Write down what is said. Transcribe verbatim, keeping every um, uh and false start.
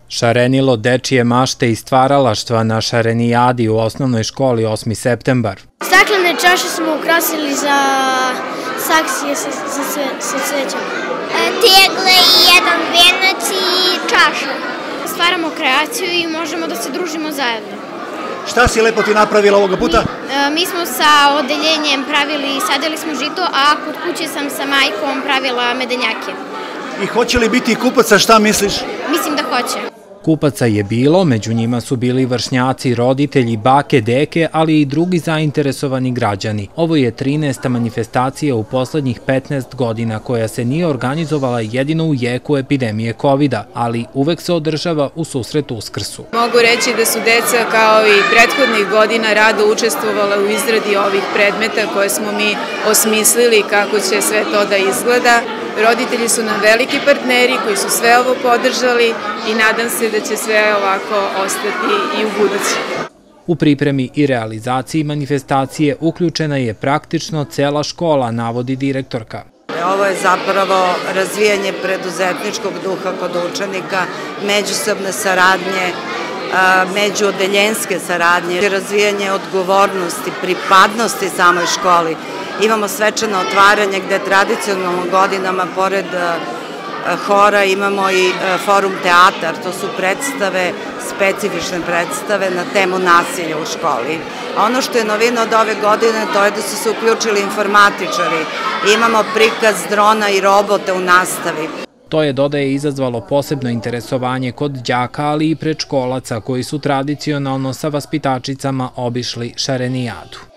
Šarenilo dečije mašte i stvaralaštva na šarenijadi u osnovnoj školi osmi septembar. Staklene čaše smo ukrasili za saksije sa cvećem. Tegle i jedan venac i čaša. Stvaramo kreaciju i možemo da se družimo zajedno. Šta si lepo ti napravila ovoga puta? Mi, mi smo sa odeljenjem pravili, sadili smo žito, a kod kuće sam sa majkom pravila medenjake. I hoće li biti kupaca, šta misliš? Mislim da hoće. Kupaca je bilo, među njima su bili vršnjaci, roditelji, bake, deke, ali i drugi zainteresovani građani. Ovo je trinaesta manifestacija u poslednjih petnaest godina koja se nije organizovala jedino u jeku epidemije kovida, ali uvek se održava u susret Uskrsu. Mogu reći da su deca kao i prethodnih godina rado učestvovala u izradi ovih predmeta koje smo mi osmislili kako će sve to da izgleda. Roditelji su nam veliki partneri koji su sve ovo podržali i nadam se da će sve ovako ostati i u budući. U pripremi i realizaciji manifestacije uključena je praktično cela škola, navodi direktorka. Ovo je zapravo razvijanje preduzetničkog duha kod učenika, međusobne saradnje, međuodeljenske saradnje, razvijanje odgovornosti, pripadnosti samoj školi. Imamo svečano otvaranje gde tradicionalno godinama pored hora imamo i forum teatar, to su predstave, specifične predstave na temu nasilja u školi. A ono što je novina od ove godine to je da su se uključili informatičari. Imamo prikaz drona i robota u nastavi. To je, dodaje, izazvalo posebno interesovanje kod đaka, ali i predškolaca koji su tradicionalno sa vaspitačicama obišli šarenijadu.